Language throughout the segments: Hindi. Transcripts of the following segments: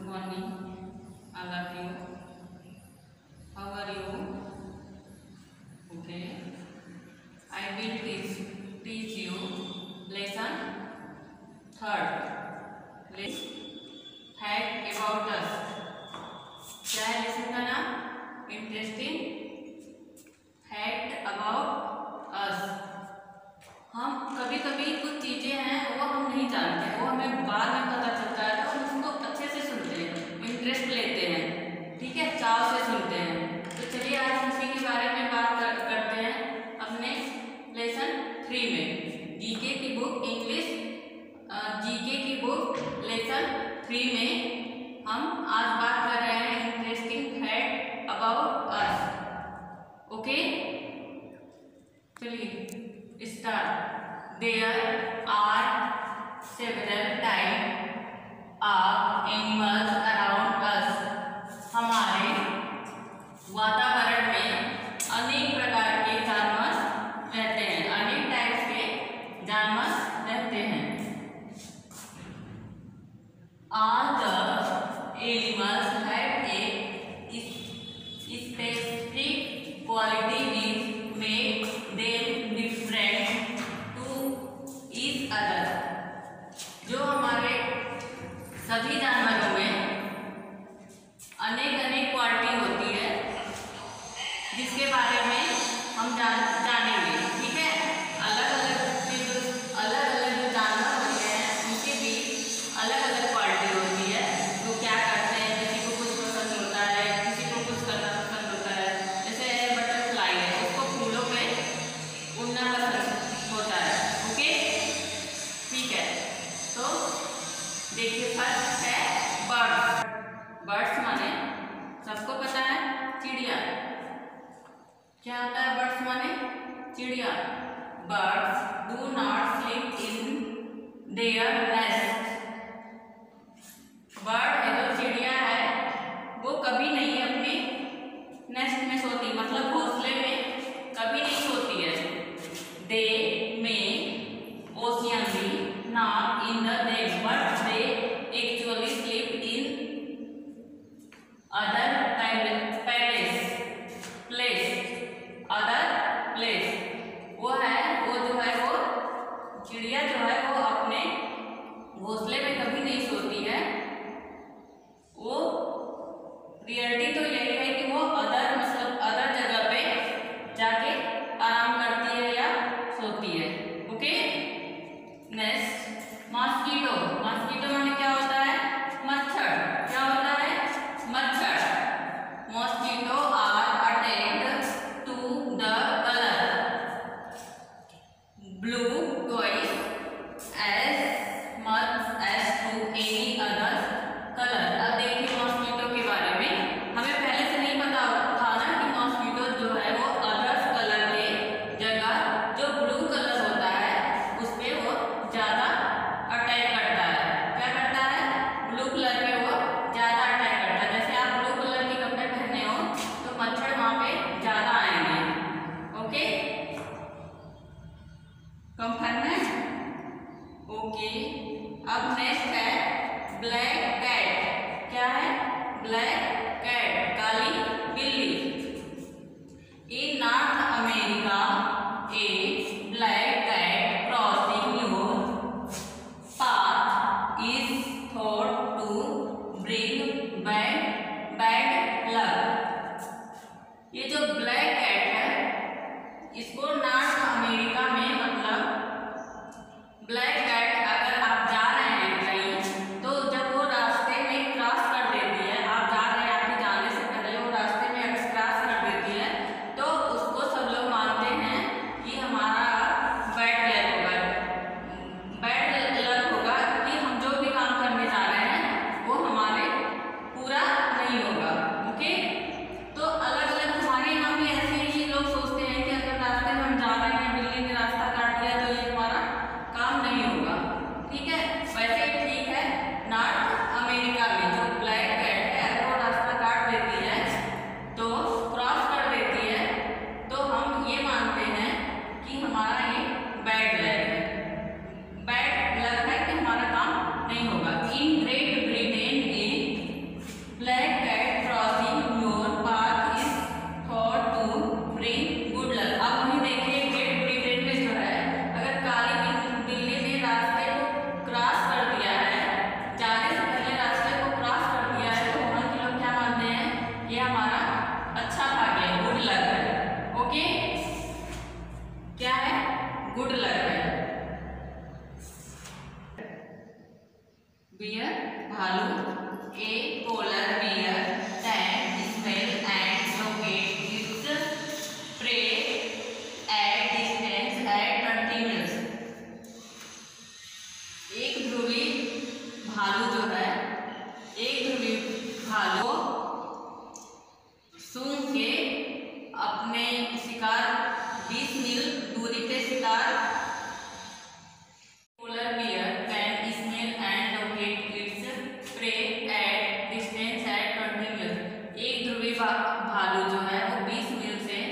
morning. I love you. How are you? Okay. I will teach you lesson 3. Fact about us. क्या है लेसन का नाम? Interesting fact about us. हम कभी कभी कुछ चीजें हैं वो हम नहीं जानते, वो हमें बाद में पता चलता है, तो हम उसको अच्छे से सुनते हैं, इंटरेस्ट लेते हैं, ठीक है, चाव से सुनते हैं। तो चलिए आज उसी के बारे में बात करते हैं अपने लेसन 3 में। जीके की बुक इंग्लिश जीके की बुक लेसन 3 में हम आज बात कर रहे हैं interesting fact about us. Okay, चलिए start. There are several type of animals around us. हमारे वातावरण में अनेक प्रकार के जानवर रहते हैं, अनेक टाइप्स के जानवर रहते हैं। All the animals have a specific quality which makes them different to each other. जो हमारे सभी जानवरों में अनेक अनेक क्वालिटी होती है जिसके बारे में हम जानेंगे, ठीक है। अलग अलग जो जानवर होते हैं उनके भी अलग अलग क्वालिटी होती है। वो क्या करते हैं, किसी को कुछ पसंद होता है, किसी को कुछ करना पसंद होता है। जैसे बटरफ्लाई है, उसको फूलों पे उड़ना पसंद होता है। ओके, ठीक है। तो देखिए फर्स्ट है बर्ड्स। बर्ड्स माने सबको पता है चिड़िया। क्या होता है बर्ड्स माने? चिड़िया। Birds do not sleep in their nest. Bird है जो चिड़िया है वो कभी नहीं अपने नेस्ट में सोती, मतलब घोंसले में कभी नहीं सोती है। They may occasionally not in the day but they actually sleep in other place. वो चिड़िया जो है वो अपने घोंसले में कभी नहीं सोती है। वो रियलिटी तो यही है कि वो अदर जगह पे जाके आराम करती है या सोती है। Okay, next mosquito. मॉस्किटो माने क्या होता है? मच्छर। क्या होता है? मच्छर। Mosquito are attached to the colour blue twice as much as to any other color। अब देखिए मॉस्किटो के बारे में, हमें पहले से नहीं पता था ना कि मॉस्किटो जो है वो अदर्स कलर के जगह जो ब्लू कलर होता है उस पे वो ज्यादा अटैक करता है। क्या करता है? ब्लू कलर पे वो ज्यादा अटैक करता है। जैसे आप ब्लू कलर के कपड़े पहने हो तो मच्छर वहां पे ज्यादा आएंगे। ओके, कंफर्म है? ओके, अब नेक्स्ट है ब्लैक कैट। क्या है? ब्लैक कैट, काली बिल्ली। In North America a black cat crossing your path is thought to bring bad luck. ये जो ब्लैक कैट है इसको नॉर्थ अमेरिका में, मतलब ब्लैक कैट अगर आप जा रहे हैं कहीं तो जब वो रास्ते में क्रॉस कर देती है, आप जा रहे हैं, आपके जाने से पहले वो रास्ते में अगर क्रॉस कर देती है तो उसको सब लोग मानते हैं कि हमारा बैड लक होगा कि हम जो भी काम करने जा रहे हैं वो हमारे पूरा नहीं होगा। ओके, तो अलग अलग हमारे यहाँ भी ऐसी भालू, a polar bear can smell and locate its prey at distance at 20 miles. एक ध्रुवी भालू जो है, एक ध्रुवी भालू सूंघ के अपने शिकार 20 मील दूरी पे शिकार polar bear can smell and locate its prey at distance at 20 mile. एक ध्रुवी भालू जो है वो 20 मील से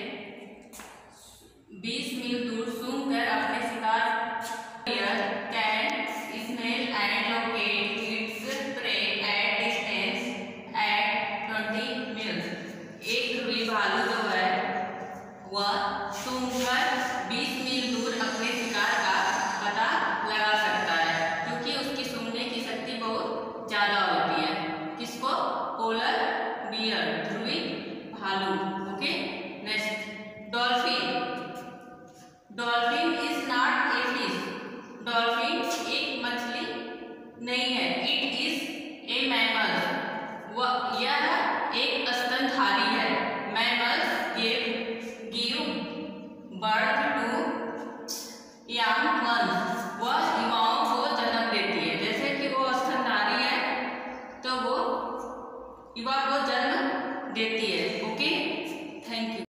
20 मील दूर सूंघ कर अपने शिकार bear can smell and locate its prey at distance at 20 mile. एक ध्रुवी भालू जो है वह सूंघकर 20 मील दूर अपने शिकार का पता लगा सकता है, क्योंकि उसकी सूंघने की शक्ति बहुत ज्यादा होती है। किसको? पोलर बियर, ध्रुवी भालू। Okay, next dolphin. Dolphin is not a fish. Dolphin एक मछली नहीं है। It is a mammal. यह एक स्तनधारी है। Mammals give birth to young ones. वह युवाओं को जन्म देती है। जैसे कि वो स्तनधारी है तो वो युवा को जन्म देती है। Okay, thank you.